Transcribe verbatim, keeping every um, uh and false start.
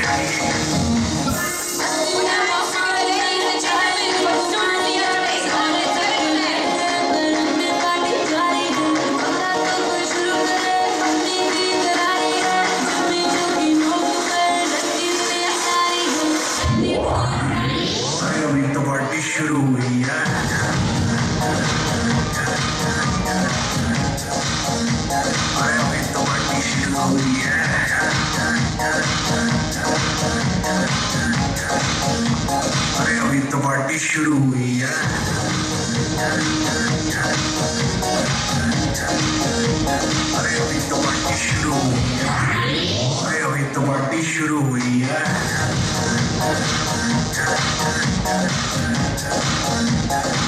शुरू हुई है। अरे अभी तो पार्टी शुरू हुई है। अरे अभी तो पार्टी शुरू हुई है। अरे अभी तो पार्टी शुरू हुई है। अरे अभी तो पार्टी शुरू हुई है।